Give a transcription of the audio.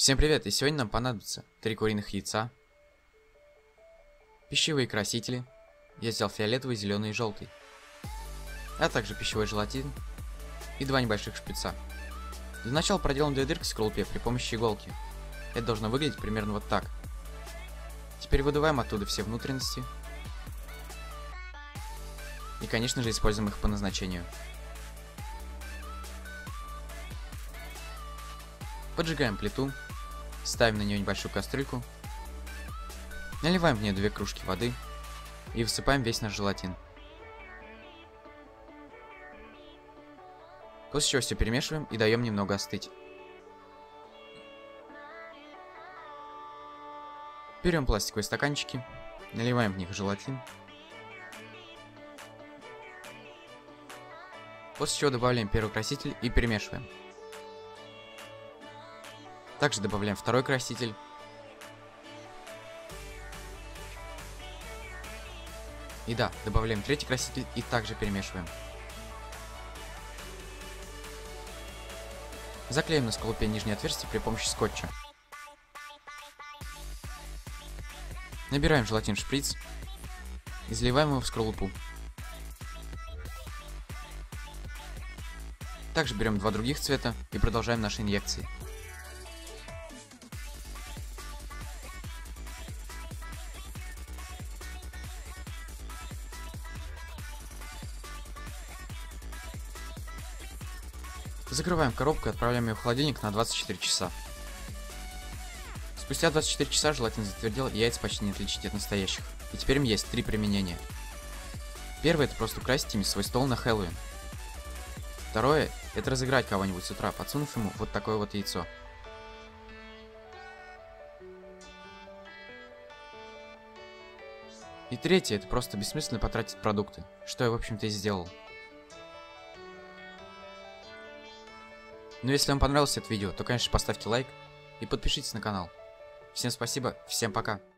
Всем привет, и сегодня нам понадобится 3 куриных яйца, пищевые красители, я взял фиолетовый, зеленый и желтый, а также пищевой желатин и 2 небольших шприца. Для начала проделаем 2 дырки в скорлупе при помощи иголки. Это должно выглядеть примерно вот так. Теперь выдуваем оттуда все внутренности и, конечно же, используем их по назначению. Поджигаем плиту, ставим на нее небольшую кастрюльку, наливаем в нее 2 кружки воды и высыпаем весь наш желатин. После чего все перемешиваем и даем немного остыть. Берем пластиковые стаканчики, наливаем в них желатин, после чего добавляем первый краситель и перемешиваем. Также добавляем второй краситель. И да, добавляем третий краситель и также перемешиваем. Заклеим на скорлупе нижнее отверстие при помощи скотча. Набираем желатин в шприц и заливаем его в скорлупу. Также берем 2 других цвета и продолжаем наши инъекции. Закрываем коробку и отправляем ее в холодильник на 24 часа. Спустя 24 часа желатин затвердел, и яйца почти не отличить от настоящих. И теперь им есть 3 применения. Первое — это просто украсить ими свой стол на Хэллоуин. Второе — это разыграть кого-нибудь с утра, подсунув ему вот такое вот яйцо. И третье — это просто бессмысленно потратить продукты, что я в общем-то и сделал. Но если вам понравилось это видео, то конечно поставьте лайк и подпишитесь на канал. Всем спасибо, всем пока.